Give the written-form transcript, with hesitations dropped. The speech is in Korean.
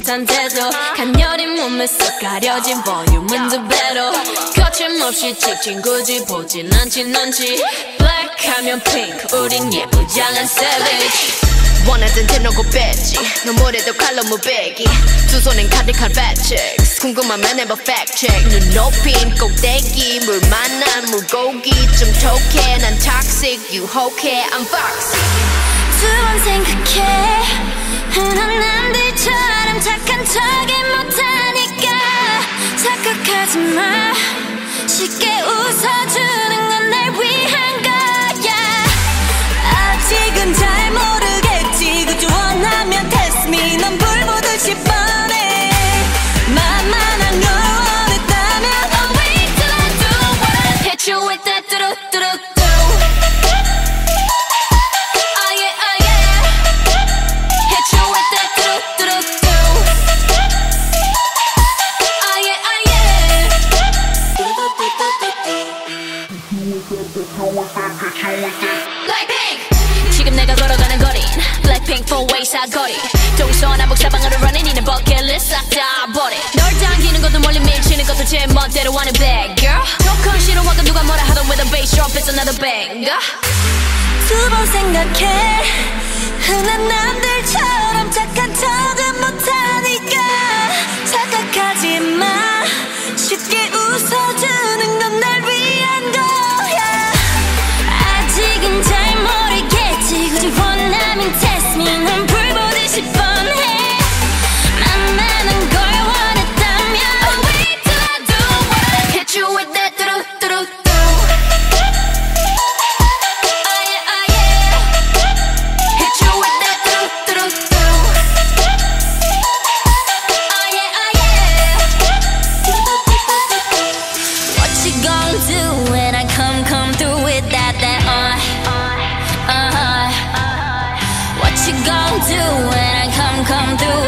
상태도 간녀린 몸에 쏙 가려진 볼륨은 두 배로 거침없이 찍힌 굳이 보진 않지 넌지 Black 하면 pink 우린 예쁘장한 savage 원하던 대놓고 뺐지 너무래도 칼로 무배기 두 손엔 가득한 fat chicks 궁금하면 해봐 fact check 눈 높인 꼭대기 물 만난 물고기 좀 톡해 난 toxic 유혹해 I'm foxy 두 번 생각해 흔한 남들처럼 착한 척이 못하니까 착각하지 마 쉽게 웃어주는 건 날 위한 거야 아직은 잘 모르겠지 그저 원하면 test me 넌 불 보듯이 뻔해 만만한 걸 원했다면 I'll wait till I do what I hit you with that 뚜루뚜루 Blackpink 지금 내가 걸어가는 거린 Blackpink 4-way 사거리 동서남북 사방으로 running 이는 버킷리스트 싹 다 버려 널 당기는 것도 멀리 밀치는 것도 제 멋대로 하는 bad girl 조금 싫어하고 누가 뭐라 하던 with a bass drop it's another banger 두 번 생각해 흔한 남들처럼 착한 척은 못하니까 착각하지 마 쉽게 웃어주는 건 날 위한 거야 아직은 잘 모르겠지 굳이 원하면 test me 넌 불 보듯이 뻔해 만만한 걸 원했다면 I'll wait till I do what I hit you with that 뚜루뚜루 Come through with that What you gon' do when I come through